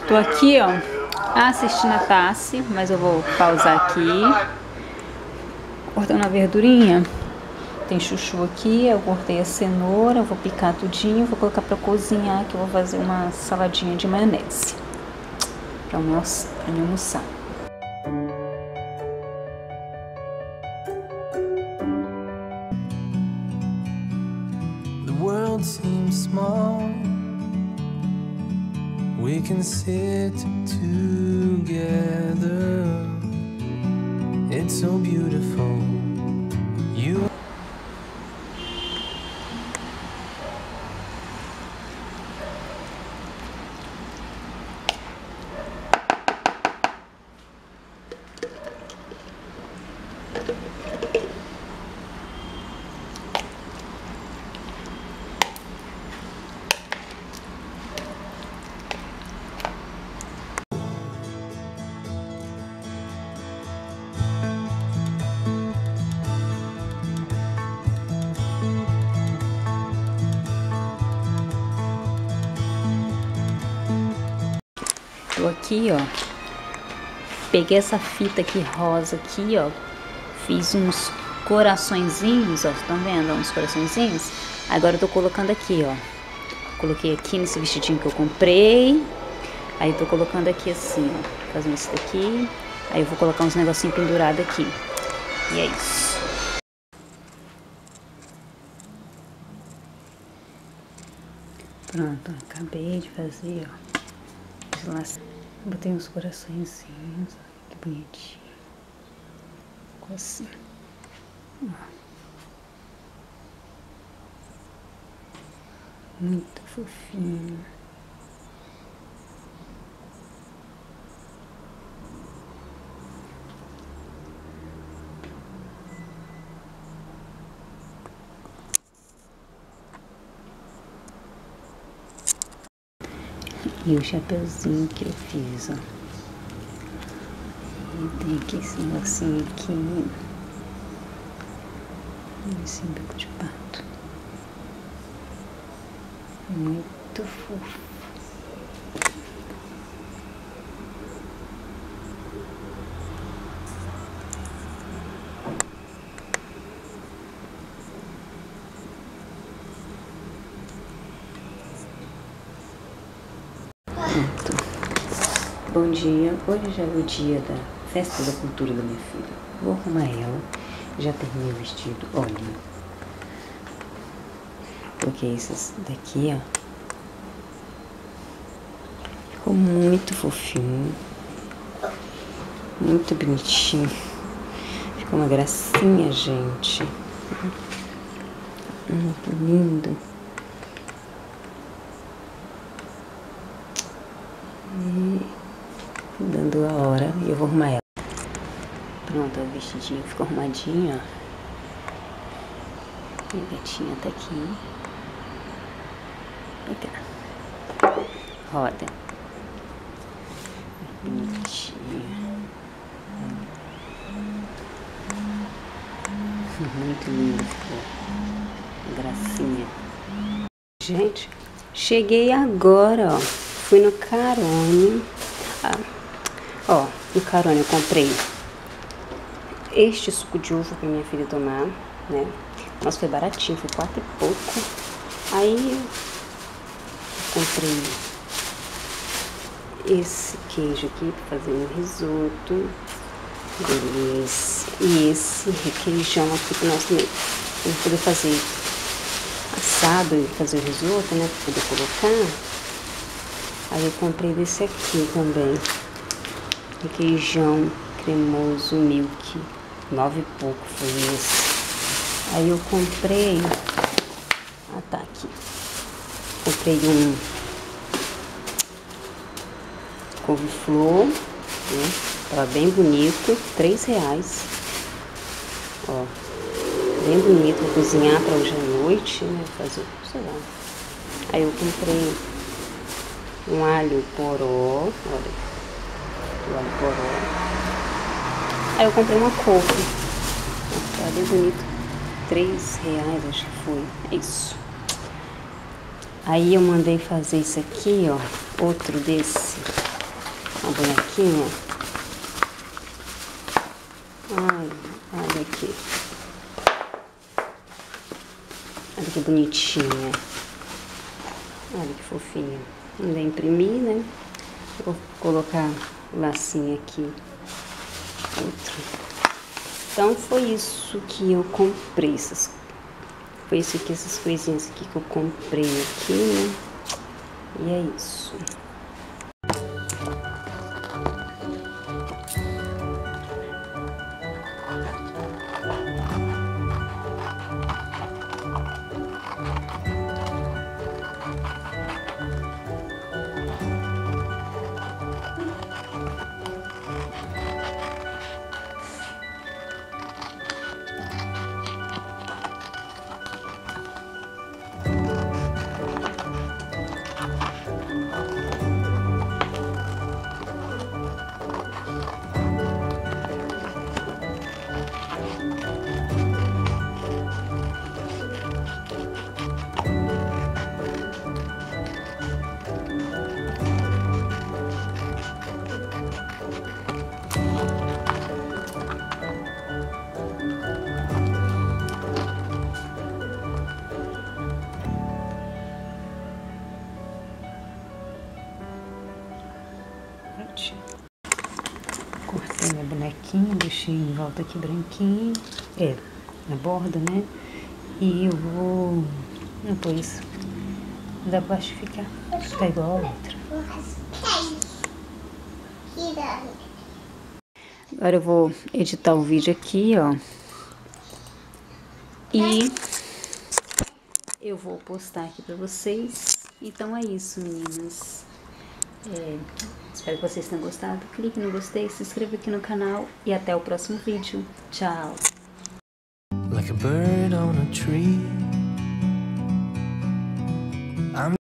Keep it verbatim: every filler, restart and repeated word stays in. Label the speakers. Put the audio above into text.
Speaker 1: Tô aqui, ó, assistindo a Tassi, mas eu vou pausar aqui. Cortando a verdurinha. Tem chuchu aqui, eu cortei a cenoura, eu vou picar tudinho, vou colocar pra cozinhar, que eu vou fazer uma saladinha de maionese pra me almoçar.
Speaker 2: The world seems small. We can sit together. It's so beautiful. You
Speaker 1: Tô aqui, ó, peguei essa fita aqui rosa aqui, ó, fiz uns coraçõezinhos, ó, estão vendo, uns coraçõezinhos? Agora eu tô colocando aqui, ó, coloquei aqui nesse vestidinho que eu comprei, aí tô colocando aqui assim, ó, fazendo isso daqui, aí eu vou colocar uns negocinhos pendurados aqui, e é isso. Pronto, acabei de fazer, ó. Botei uns coraçõezinhos, que bonitinho. Ficou assim. Ó. Muito fofinho. E o chapeuzinho que eu fiz, ó. E tem aqui esse negocinho aqui. Esse bico de pato. Muito fofo. Bom dia, hoje já é o dia da festa da cultura da minha filha. Vou arrumar ela, já terminei o vestido, olha. Coloquei esses daqui, ó. Ficou muito fofinho, muito bonitinho. Ficou uma gracinha, gente. Muito lindo. E dando a hora, e eu vou arrumar ela. Pronto, o vestidinho ficou arrumadinho, ó. Minha gatinha tá aqui. Vem cá. Roda. Bonitinha. Muito lindo ficou. Gracinha. Gente, cheguei agora, ó. Fui no Carone. Ah, ó, no Carone eu comprei este suco de uva pra minha filha tomar, né? Nossa, foi baratinho, foi quatro e pouco. Aí eu comprei esse queijo aqui pra fazer um risoto. Beleza. E esse requeijão aqui pro nosso meio. Pra poder fazer assado e fazer o risoto, né? Pra poder colocar. Aí eu comprei desse aqui também. Requeijão cremoso milk. Nove e pouco foi esse. Aí eu comprei. Ah, tá aqui. Comprei um couve-flor, né? Tava bem bonito. Três reais. Ó. Bem bonito. Vou cozinhar pra hoje à noite, né? Fazer, sei lá. Aí eu comprei um alho poró, olha, o alho poró. Aí eu comprei uma couve, tá bem bonito, três reais acho que foi, é isso. Aí eu mandei fazer isso aqui, ó, outro desse, uma bonequinha. Ai, olha aqui. Olha que bonitinha. Olha que fofinha. Ainda imprimi, né? Vou colocar o lacinho aqui. Outro. Então foi isso que eu comprei. Essas, foi isso aqui, essas coisinhas aqui que eu comprei aqui, né? E é isso. Cortei minha bonequinha, deixei em volta aqui branquinho, é, na borda, né? E eu vou depois da plastificar, ficar igual a outra. Agora eu vou editar o vídeo aqui, ó. E eu vou postar aqui pra vocês. Então é isso, meninas. É, espero que vocês tenham gostado. Clique no gostei, se inscreva aqui no canal e até o próximo vídeo. Tchau!
Speaker 2: Like a bird on a tree.